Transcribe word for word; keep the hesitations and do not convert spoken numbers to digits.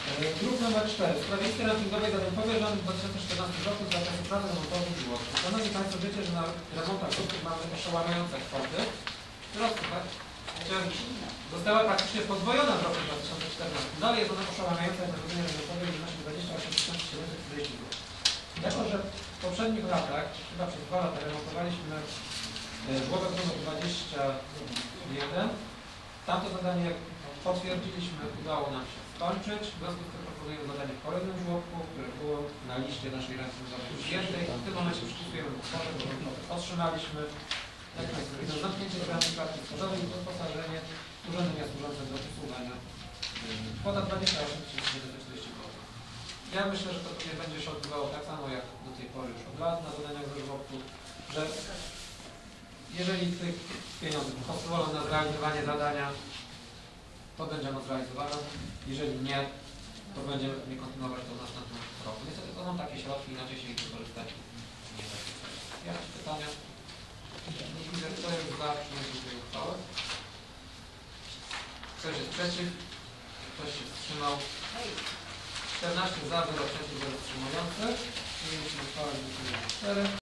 Druk numer cztery. W sprawie listy rankingowej zadań powierzonych w dwa tysiące czternastym roku z zakresu pracy remontowych żłobków. Szanowni Państwo, wiecie, że na remontach żłobków mamy oszałamiające kwoty. Wzrostu, tak? Została praktycznie podwojona w roku dwa tysiące czternastym. Dalej jest ona oszałamiająca, jak wydarzenie remontowe wynosi dwadzieścia osiem tysięcy siedemset czterdzieści złotych. Jako że w poprzednich latach, chyba przez dwa lata, remontowaliśmy żłobek numer dwadzieścia jeden, tamto zadanie potwierdziliśmy, udało nam się skończyć. W związku z tym proponuję zadanie w kolejnym żłobku, które było na liście naszej rankingowej przyjętej. W tym momencie przypisujemy kwotę, bo otrzymaliśmy. Jak Państwo widzą, zamknięcie programu pracy stworzonej i wyposażenie urządzenia służące do obsługiwania. Kwota dwadzieścia osiem tysięcy siedemset czterdzieści złotych. Ja myślę, że to nie będzie się odbywało tak samo jak do tej pory już od lat na zadaniach ze żłobku, że jeżeli tych pieniądze pozwolą na zrealizowanie zadania, to będzie ono zrealizowane. Jeżeli nie, to będziemy nie kontynuować to w następnym roku. Niestety to są takie środki, inaczej się ich wykorzystać nie da. Jakieś pytania? Widzę, kto jest za przyjęciem tej uchwały? Ktoś jest przeciw? Ktoś się wstrzymał? czternaście za, zero przeciw, zero wstrzymujących. Przyjęcie uchwały cztery.